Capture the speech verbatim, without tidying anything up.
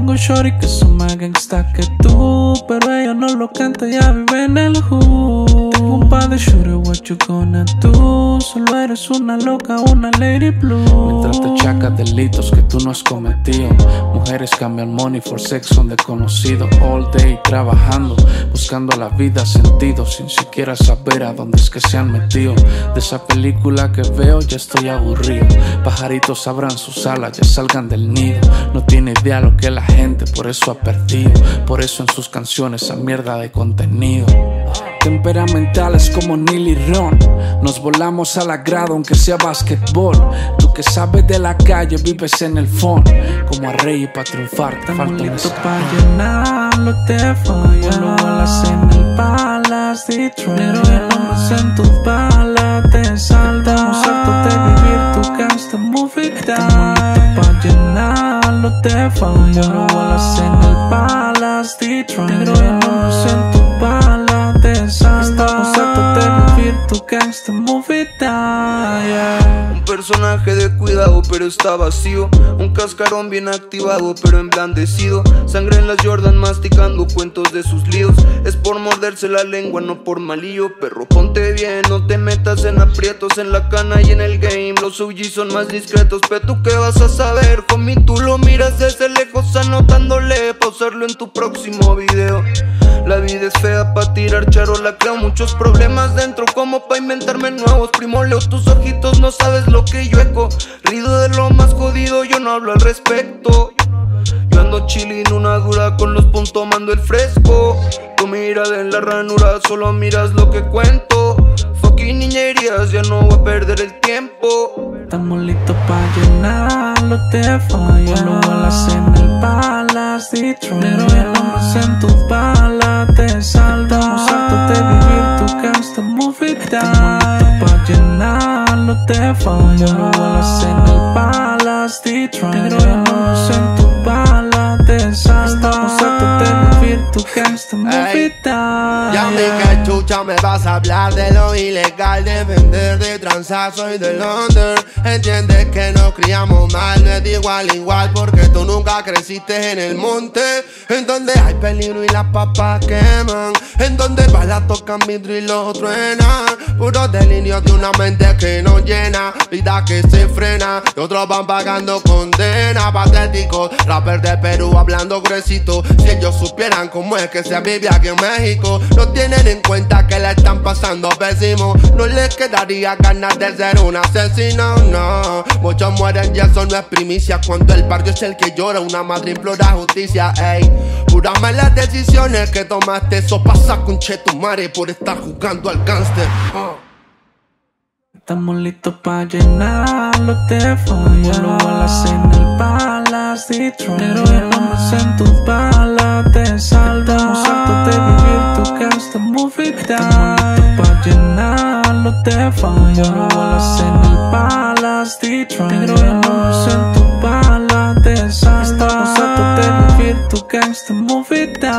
tengo shorty que son más gangsta que tú, pero ella no lo canta, ya vive en el hood. Tengo un par de shooter, what you gonna do? Solo eres una loca, una lady blue. Mientras te chacas delitos que tú no has cometido, mujeres cambian money for sex, son desconocidos. All day trabajando, buscando la vida sentido, sin siquiera saber a dónde es que se han metido. De esa película que veo ya estoy aburrido. Pajaritos abran sus alas, ya salgan del nido. No tiene idea lo que la gente por eso ha perdido. Por eso en sus canciones esa mierda de contenido. Temperamentales como Neil y Ron, nos volamos a la grada aunque sea basquetbol. Tú que sabes de la calle vives en el phone. Como a rey pa' triunfar te falta un escalón. Pa' llenarlo te falla. Lo balas en el Palace Detroit, pero el hombre en tus balas te salda. Estamos hartos de vivir tu gangsta movie time. Pa' llenarlo te falla. Lo balas en el Palace Detroit, pero el hombre en tus balas te salda. Estamos hartos de vivir tu gangsta movie time, yeah. Un personaje de cuidado pero está vacío. Un cascarón bien activado pero emblandecido. Sangre en las Jordan masticando cuentos de sus líos. Es por morderse la lengua, no por malillo. Perro, ponte bien, no te metas en aprietos. En la cana y en el game los O G son más discretos. Pero tú qué vas a saber, homie, tú lo miras desde lejos anotándole pausarlo en tu próximo video. La vida es fea pa' tirar charola, creo muchos problemas dentro como pa' inventarme nuevos. Primo, leo tus ojitos, no sabes lo que yo eco. Rido de lo más jodido, yo no hablo al respecto. Yo ando chillin' una dura con los puntos tomando el fresco. Tu mirada en la ranura, solo miras lo que cuento. Fucking niñerías, ya no voy a perder el tiempo. Estamos listos pa' llenarlo, te falla. Lo balas en el Palace Detroit, pero el hombre en tus balas te salda. Estamos hartos de vivir tu gangsta movie time. Pa' llenarlo te falla. Lo balas en el Palace Detroit, pero el hombre en tus balas te salda. Estamos hartos de vivir tu gangsta movie time. Ya me que chucha me vas a hablar de lo ilegal, de vender, de transar, soy del under. Entiendes que nos criamos mal, no es de igual igual, porque tú nunca creciste en el monte, en donde hay peligro y las papas queman, en donde balas tocan vidrio y lo truenan. Puros delirios de una mente que no llena, vida que se frena, y otros van pagando condena. Patéticos, rappers de Perú hablando gruesito. Si ellos supieran cómo es que se vive aquí en México, no tienen en cuenta que la están pasando pésimo. No les quedaría ganas de ser un asesino, no. Muchos mueren y eso no es primicia, cuando el barrio es el que llora, una madre implora justicia, ey. Puras malas decisiones que tomaste, eso pasa con Chetumare por estar jugando al gánster, oh. Estamos listos pa' llenarlo, te falla. Lo balas en el Palace Detroit, pero el hombre en tus balas te salda. Estamos hartos de vivir tu gangsta movie time. Pa' llenarlo te falla. Lo balas en el Palace Detroit, pero el hombre en tus balas te salda. Estamos hartos de vivir tu gangsta movie time.